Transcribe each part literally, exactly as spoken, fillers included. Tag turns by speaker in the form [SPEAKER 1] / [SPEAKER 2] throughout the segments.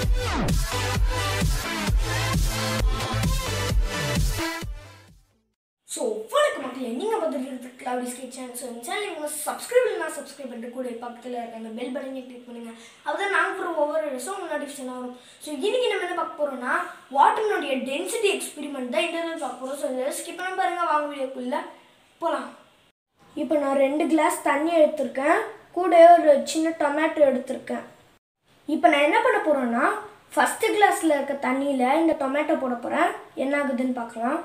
[SPEAKER 1] So, வணக்கம் மக்களே, நீங்க பார்த்துட்டு இருக்கிறது Cloudy's Kitchen. So, இந்த சேனலை நீங்க சப்ஸ்கிரைப் பண்ணா சப்ஸ்கிரைப் பண்ணிட்டு கூட பக்கத்துல இருக்க அந்த பெல் பட்டனை கிளிக் பண்ணுங்க. அப்பதான் நாங்க போற ஒவ்வொரு வீடியோஸும் நோட்டிஃபிகேஷன் வரும். So, இன்னைக்கு நம்ம என்ன பார்க்க போறோம்னா வாட்டரோட டென்சிட்டி எக்ஸ்பெரிமெண்ட் தான் இந்த வீடியோல பார்க்க போறோம். So, இத ஸ்கிப் பண்ணாம பாருங்க, வாங்க வீடியோக்குள்ள போலாம். இப்போ நான் ரெண்டு கிளாஸ் தண்ணி எடுத்துர்க்கேன். கூட ஒரு சின்ன டொமேட்டோ எடுத்துர்க்கேன். இப்போ நான் என்ன பண்ண போறேன்னா ஃபர்ஸ்ட் கிளாஸ்ல இருக்க தண்ணியில இந்த டொமேட்டோ போட போறேன். என்ன ஆகுதுன்னு பார்க்கலாம்.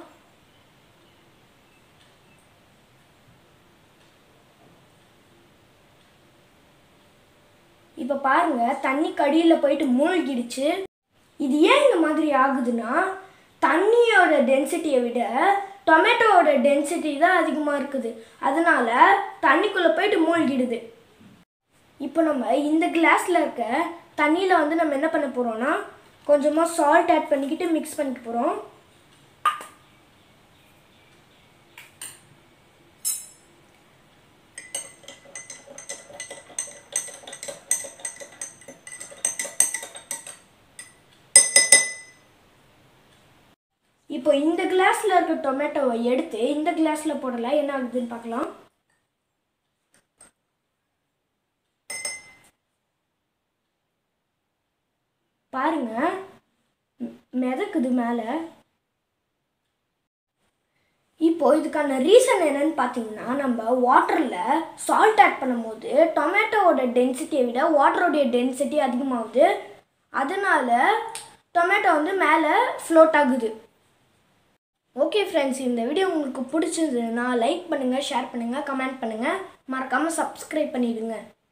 [SPEAKER 1] இப்போ பாருங்க, தண்ணி கடியில போயிட்டு மூழ்கிடுச்சு. இது ஏன் இந்த மாதிரி ஆகுதுன்னா தண்ணியோட டென்சிட்டியை விட டொமேட்டோவோட டென்சிட்டி தான் அதிகமாக இருக்குது. அதனால தண்ணிக்குள்ளே போயிட்டு மூழ்கிடுது. இப்போ நம்ம இந்த கிளாஸில் இருக்க தண்ணியில் வந்து நம்ம என்ன பண்ண போகிறோம்னா கொஞ்சமாக சால்ட் ஆட் பண்ணிக்கிட்டு மிக்ஸ் பண்ணிக்க போகிறோம். இப்போ இந்த கிளாஸில் இருக்க டொமேட்டோவை எடுத்து இந்த கிளாஸில் போடலாம். என்ன ஆகுதுன்னு பார்க்கலாம். பாருங்க, மிதக்குது மேலே. இப்போ இதுக்கான ரீசன் என்னன்னு பார்த்தீங்கன்னா நம்ம வாட்டரில் சால்ட் ஆட் பண்ணும்போது டொமேட்டோவோட டென்சிட்டியை விட வாட்டரோடைய டென்சிட்டி அதிகமாகுது. அதனால டொமேட்டோ வந்து மேலே ஃப்ளோட் ஆகுது. ஓகே ஃப்ரெண்ட்ஸ், இந்த வீடியோ உங்களுக்கு பிடிச்சதுன்னா லைக் பண்ணுங்கள், ஷேர் பண்ணுங்கள், கமெண்ட் பண்ணுங்கள், மறக்காமல் சப்ஸ்கிரைப் பண்ணிடுங்க.